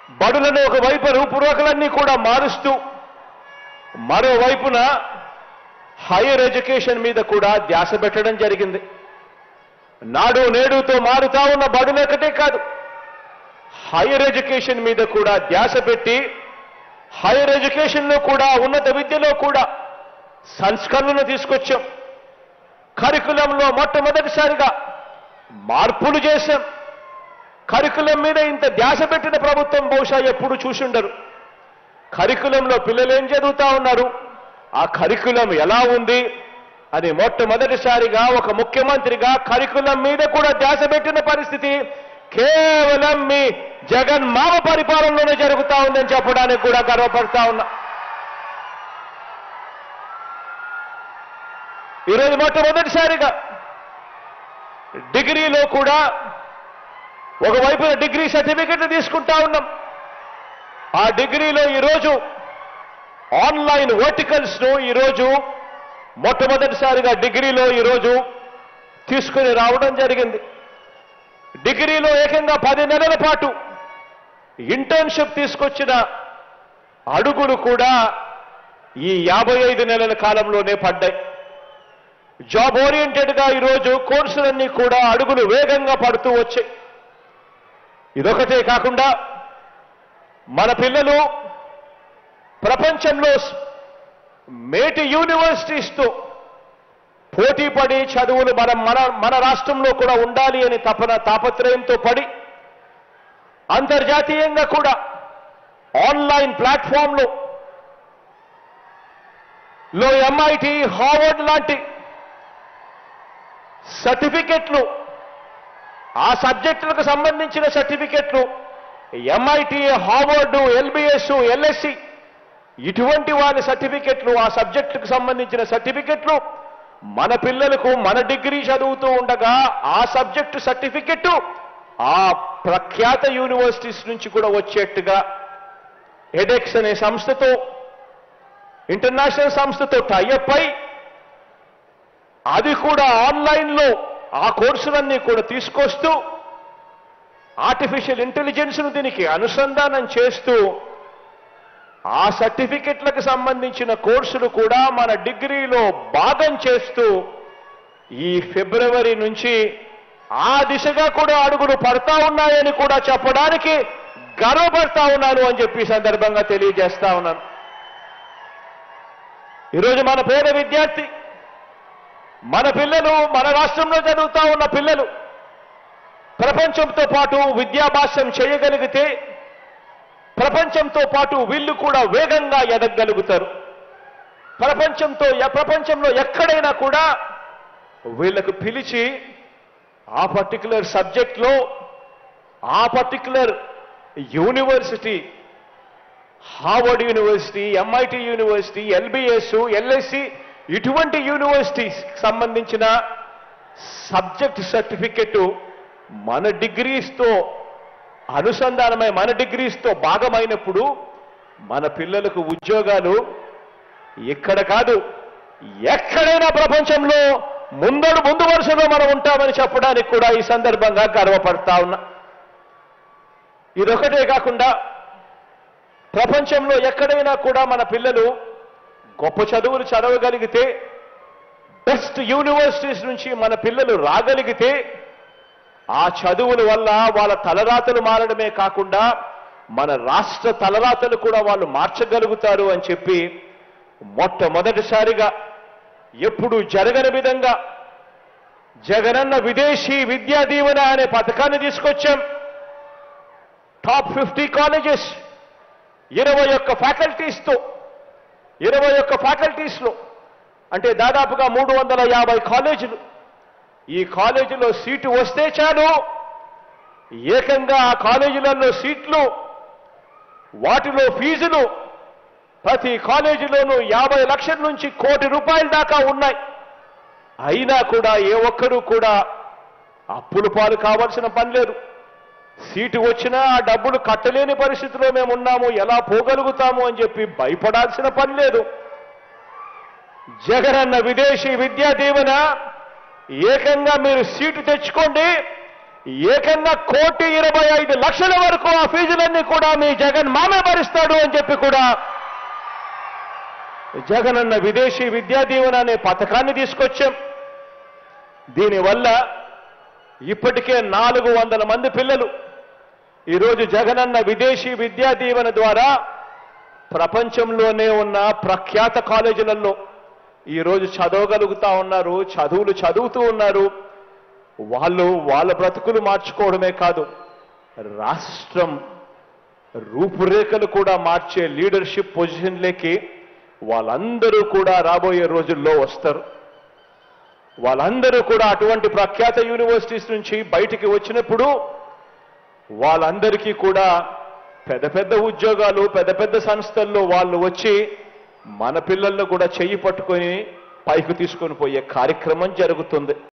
బడులను ఒకవైపు రూపురేఖలన్నీ కూడా మారుస్తూ మరోవైపున హైయర్ ఎడ్యుకేషన్ మీద కూడా ధ్యాస పెట్టడం జరిగింది. నాడు నేడుతో మారుతా ఉన్న బడులొకటే కాదు, హైయర్ ఎడ్యుకేషన్ మీద కూడా ధ్యాస పెట్టి హైయర్ ఎడ్యుకేషన్లో కూడా ఉన్నత విద్యలో కూడా సంస్కరణలు తీసుకొచ్చాం. కరికులంలో మొట్టమొదటిసారిగా మార్పులు చేశాం. కరికులం మీద ఇంత ధ్యాస పెట్టిన ప్రభుత్వం బహుశా ఎప్పుడు చూసుండరు. కరికులంలో పిల్లలు ఏం చదువుతా ఉన్నారు, ఆ కరికులం ఎలా ఉంది అని మొట్టమొదటిసారిగా ఒక ముఖ్యమంత్రిగా కరికులం మీద కూడా ధ్యాస పెట్టిన పరిస్థితి కేవలం మీ జగన్ మామ పరిపాలనలోనే జరుగుతా ఉందని చెప్పడానికి కూడా గర్వపడతా ఉన్నా. ఈరోజు మొట్టమొదటిసారిగా డిగ్రీలో కూడా ఒకవైపున డిగ్రీ సర్టిఫికెట్లు తీసుకుంటా ఉన్నాం. ఆ డిగ్రీలో ఈరోజు ఆన్లైన్ వర్టికల్స్ ను ఈరోజు మొట్టమొదటిసారిగా డిగ్రీలో ఈరోజు తీసుకుని రావడం జరిగింది. డిగ్రీలో ఏకంగా 10 నెలల పాటు ఇంటర్న్షిప్ తీసుకొచ్చిన అడుగులు కూడా ఈ 55 నెలల కాలంలోనే పడ్డాయి. జాబ్ ఓరియంటెడ్గా ఈరోజు కోర్సులన్నీ కూడా అడుగులు వేగంగా పడుతూ వచ్చాయి. ఇదొకటే కాకుండా మన పిల్లలు ప్రపంచంలో మేటి యూనివర్సిటీస్తో పోటీ పడి చదువులు మన రాష్ట్రంలో కూడా ఉండాలి అని తాపత్రయంతో పడి అంతర్జాతీయంగా కూడా ఆన్లైన్ ప్లాట్ఫామ్లో ఎంఐటి, హార్వర్డ్ లాంటి సర్టిఫికెట్లు, ఆ సబ్జెక్టులకు సంబంధించిన సర్టిఫికెట్లు ఎంఐటి, హార్వర్డ్, ఎల్బిఎస్, ఎల్ఎస్సి ఇటువంటి వారి సర్టిఫికెట్లు, ఆ సబ్జెక్టుకు సంబంధించిన సర్టిఫికెట్లు మన పిల్లలకు మన డిగ్రీ చదువుతూ ఉండగా ఆ సబ్జెక్టు సర్టిఫికెట్ ఆ ప్రఖ్యాత యూనివర్సిటీస్ నుంచి కూడా వచ్చేట్టుగా ఎడెక్స్ అనే సంస్థతో, ఇంటర్నేషనల్ సంస్థతో టైఅప్ అయి అది కూడా ఆన్లైన్లో ఆ కోర్సులన్నీ కూడా తీసుకొస్తూ ఆర్టిఫిషియల్ ఇంటెలిజెన్స్ను దీనికి అనుసంధానం చేస్తూ ఆ సర్టిఫికెట్లకు సంబంధించిన కోర్సులు కూడా మన డిగ్రీలో భాగం చేస్తూ ఈ ఫిబ్రవరి నుంచి ఆ దిశగా కూడా అడుగులు పడతా ఉన్నాయని కూడా చెప్పడానికి గర్వపడతా ఉన్నాను అని చెప్పి సందర్భంగా తెలియజేస్తా ఉన్నాను. ఈరోజు మన పేద విద్యార్థి, మన పిల్లలు, మన రాష్ట్రంలో చదువుతా ఉన్న పిల్లలు ప్రపంచంతో పాటు విద్యాభ్యాసం చేయగలిగితే ప్రపంచంతో పాటు వీళ్ళు కూడా వేగంగా ఎదగగలుగుతారు. ప్రపంచంలో ఎక్కడైనా కూడా వీళ్ళకు పిలిచి ఆ పర్టికులర్ సబ్జెక్ట్లో ఆ particular university, Harvard university, MIT university, LBS, LSC ఇటువంటి యూనివర్సిటీస్ సంబంధించిన సబ్జెక్ట్ సర్టిఫికెట్ మన డిగ్రీస్తో అనుసంధానమై మన డిగ్రీస్తో భాగమైనప్పుడు మన పిల్లలకు ఉద్యోగాలు ఇక్కడ కాదు ఎక్కడైనా ప్రపంచంలో ముందు వరుసలో మనం ఉంటామని చెప్పడానికి కూడా ఈ సందర్భంగా గర్వపడతా ఉన్నా. ఇదొకటే కాకుండా ప్రపంచంలో ఎక్కడైనా కూడా మన పిల్లలు గొప్ప చదువులు చదవగలిగితే, బెస్ట్ యూనివర్సిటీస్ నుంచి మన పిల్లలు రాగలిగితే ఆ చదువుల వల్ల వాళ్ళ తలరాతలు మారడమే కాకుండా మన రాష్ట్ర తలరాతలు కూడా వాళ్ళు మార్చగలుగుతారు అని చెప్పి మొట్టమొదటిసారిగా ఎప్పుడు జరగని విధంగా జగనన్న విదేశీ విద్యా దీవెన అనే పథకాన్ని తీసుకొచ్చాం. టాప్ 50 కాలేజెస్ 21 ఫ్యాకల్టీస్లో అంటే దాదాపుగా 350 కాలేజీలు. ఈ కాలేజీలో సీటు వస్తే చాలు ఏకంగా ఆ కాలేజీలలో సీట్లు, వాటిలో ఫీజులు ప్రతి కాలేజీలోనూ 50 లక్షల నుంచి ₹1 కోటి దాకా ఉన్నాయి. అయినా కూడా ఏ ఒక్కరూ కూడా అప్పుల పాలు కావాల్సిన పని లేదు. సీటు వచ్చినా ఆ డబ్బులు కట్టలేని పరిస్థితిలో మేము ఉన్నాము, ఎలా పోగలుగుతాము అని చెప్పి భయపడాల్సిన పని లేదు. జగనన్న విదేశీ విద్యా దీవెన ఏకంగా మీరు సీటు తెచ్చుకోండి, ఏకంగా 1,25,00,000 వరకు ఆ ఫీజులన్నీ కూడా మీ జగన్ మామే భరిస్తాడు అని చెప్పి కూడా జగనన్న విదేశీ విద్యా దీవెన అనే పథకాన్ని తీసుకొచ్చాం. దీనివల్ల ఇప్పటికే 400 మంది పిల్లలు ఈరోజు జగనన్న విదేశీ విద్యా దీవెన ద్వారా ప్రపంచంలోనే ఉన్న ప్రఖ్యాత కాలేజీలలో ఈరోజు చదవగలుగుతా ఉన్నారు, చదువులు చదువుతూ ఉన్నారు. వాళ్ళు వాళ్ళ బ్రతుకులు మార్చుకోవడమే కాదు, రాష్ట్రం రూపురేఖలు కూడా మార్చే లీడర్షిప్ పొజిషన్లోకి వాళ్ళందరూ కూడా రాబోయే రోజుల్లో వస్తారు. వాళ్ళందరూ కూడా అటువంటి ప్రఖ్యాత యూనివర్సిటీస్ నుంచి బయటికి వచ్చినప్పుడు వాళ్ళందరికీ కూడా పెద్ద పెద్ద ఉద్యోగాలు, పెద్ద పెద్ద సంస్థల్లో వాళ్ళు వచ్చి మన పిల్లలను కూడా చెయ్యి పట్టుకొని పైకి తీసుకొని పోయే కార్యక్రమం జరుగుతుంది.